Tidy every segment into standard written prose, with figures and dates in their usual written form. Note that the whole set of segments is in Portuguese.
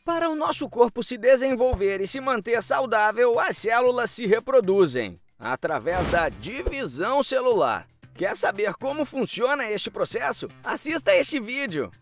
Para o nosso corpo se desenvolver e se manter saudável, as células se reproduzem através da divisão celular. Quer saber como funciona este processo? Assista este vídeo!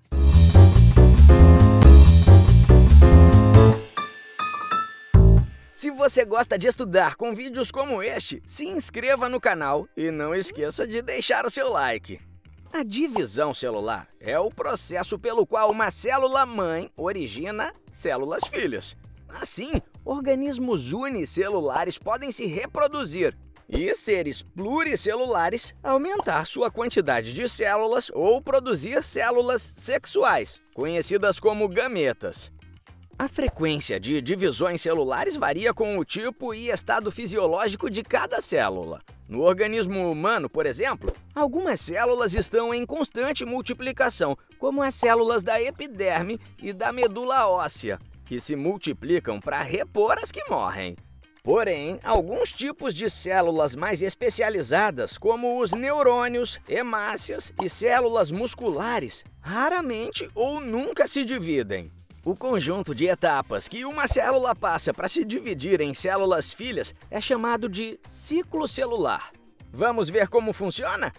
Se você gosta de estudar com vídeos como este, se inscreva no canal e não esqueça de deixar o seu like. A divisão celular é o processo pelo qual uma célula-mãe origina células filhas. Assim, organismos unicelulares podem se reproduzir e seres pluricelulares aumentar sua quantidade de células ou produzir células sexuais, conhecidas como gametas. A frequência de divisões celulares varia com o tipo e estado fisiológico de cada célula. No organismo humano, por exemplo, algumas células estão em constante multiplicação, como as células da epiderme e da medula óssea, que se multiplicam para repor as que morrem. Porém, alguns tipos de células mais especializadas, como os neurônios, hemácias e células musculares, raramente ou nunca se dividem. O conjunto de etapas que uma célula passa para se dividir em células filhas é chamado de ciclo celular. Vamos ver como funciona?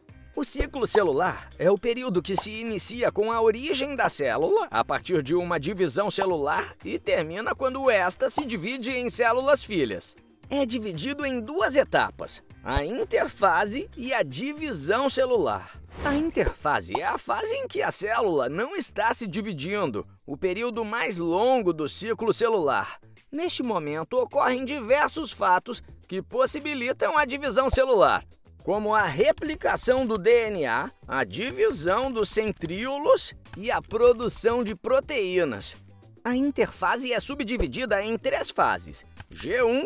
O ciclo celular é o período que se inicia com a origem da célula, a partir de uma divisão celular, e termina quando esta se divide em células filhas. É dividido em duas etapas, a interfase e a divisão celular. A interfase é a fase em que a célula não está se dividindo, o período mais longo do ciclo celular. Neste momento, ocorrem diversos fatos que possibilitam a divisão celular, como a replicação do DNA, a divisão dos centríolos e a produção de proteínas. A interfase é subdividida em três fases: G1,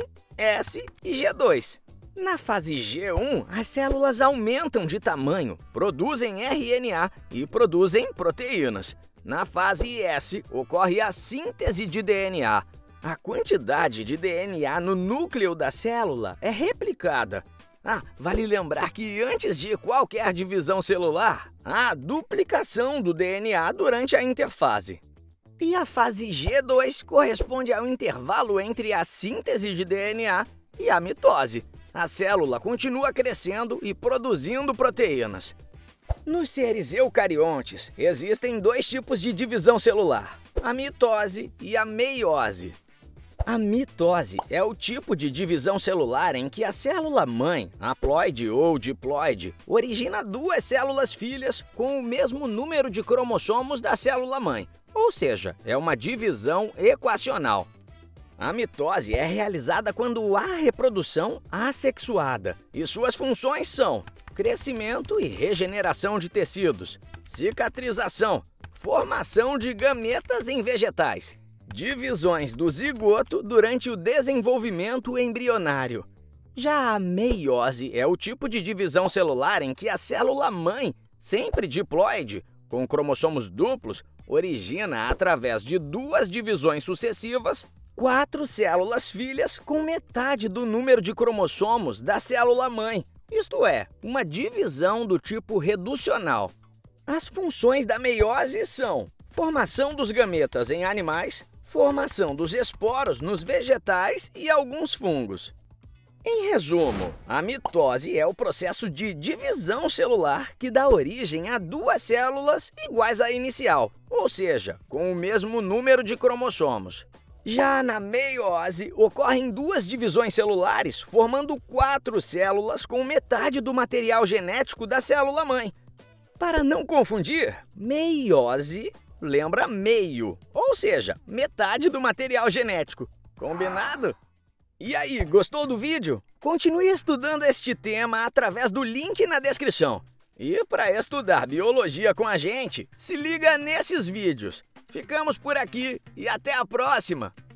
S e G2. Na fase G1, as células aumentam de tamanho, produzem RNA e produzem proteínas. Na fase S, ocorre a síntese de DNA. A quantidade de DNA no núcleo da célula é replicada. Vale lembrar que antes de qualquer divisão celular, há duplicação do DNA durante a interfase. E a fase G2 corresponde ao intervalo entre a síntese de DNA e a mitose. A célula continua crescendo e produzindo proteínas. Nos seres eucariontes, existem dois tipos de divisão celular: a mitose e a meiose. A mitose é o tipo de divisão celular em que a célula-mãe, haploide ou diploide, origina duas células filhas com o mesmo número de cromossomos da célula-mãe, ou seja, é uma divisão equacional. A mitose é realizada quando há reprodução assexuada, e suas funções são crescimento e regeneração de tecidos, cicatrização, formação de gametas em vegetais, divisões do zigoto durante o desenvolvimento embrionário. Já a meiose é o tipo de divisão celular em que a célula-mãe, sempre diploide, com cromossomos duplos, origina, através de duas divisões sucessivas, 4 células filhas com metade do número de cromossomos da célula-mãe, isto é, uma divisão do tipo reducional. As funções da meiose são formação dos gametas em animais, formação dos esporos nos vegetais e alguns fungos. Em resumo, a mitose é o processo de divisão celular que dá origem a duas células iguais à inicial, ou seja, com o mesmo número de cromossomos. Já na meiose, ocorrem duas divisões celulares, formando 4 células com metade do material genético da célula-mãe. Para não confundir, meiose lembra meio, ou seja, metade do material genético. Combinado? E aí, gostou do vídeo? Continue estudando este tema através do link na descrição. E para estudar biologia com a gente, se liga nesses vídeos. Ficamos por aqui e até a próxima!